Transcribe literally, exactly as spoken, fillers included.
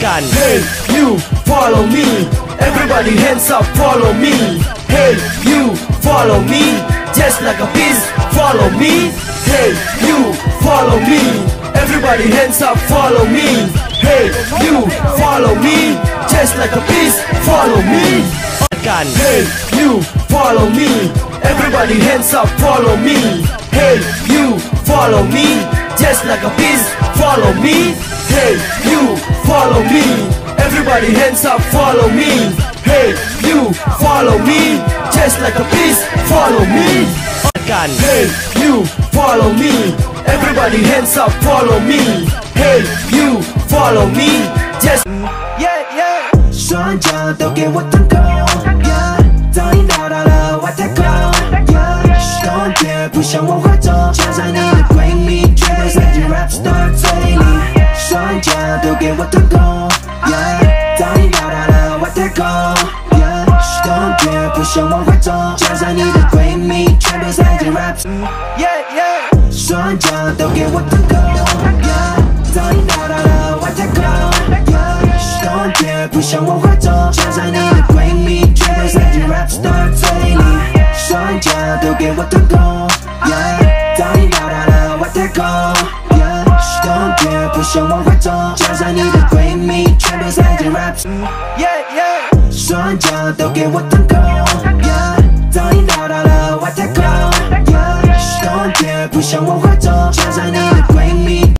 Carne. Hey, you, follow me. Everybody hands up, follow me. Hey, you, follow me. Just like a beast, follow me. Hey, you, follow me. Everybody hands up, follow me. Hey, you, follow me. Just like a beast, follow me. Carne. Hey, you, follow me. Everybody hands up, follow me. Hey, you, follow me. Just like a beast, follow me. Hey, you, follow me. Everybody hands up, follow me. Hey, you, follow me. Just like a beast, follow me. Carne. Hey, you, follow me. Everybody hands up, follow me. Hey, you, follow me. Just yeah, yeah. 双脚都给我腾空 yeah 早已到达了外太空 yeah 冬天不向我怀中墙上你的闺蜜全都塞进 rap star 嘴里双脚都给我腾空 yeah 早已到达了外太空 yeah 冬天不向我怀中墙上你的闺蜜全都塞进 rap yeah, yeah. 双脚都给我腾空 yeah 早已到达了外太空 yeah 冬天不向我怀中墙上你的闺蜜全都塞进 rap star 嘴里双脚都给我腾空 yeah 早已到达了外太空 yeah 冬天不向我怀中墙上你的闺蜜全都塞进 rap yeah, yeah. 双脚都给我腾空 yeah 早已到达了外太空 yeah 冬天不向我怀中墙上你的闺蜜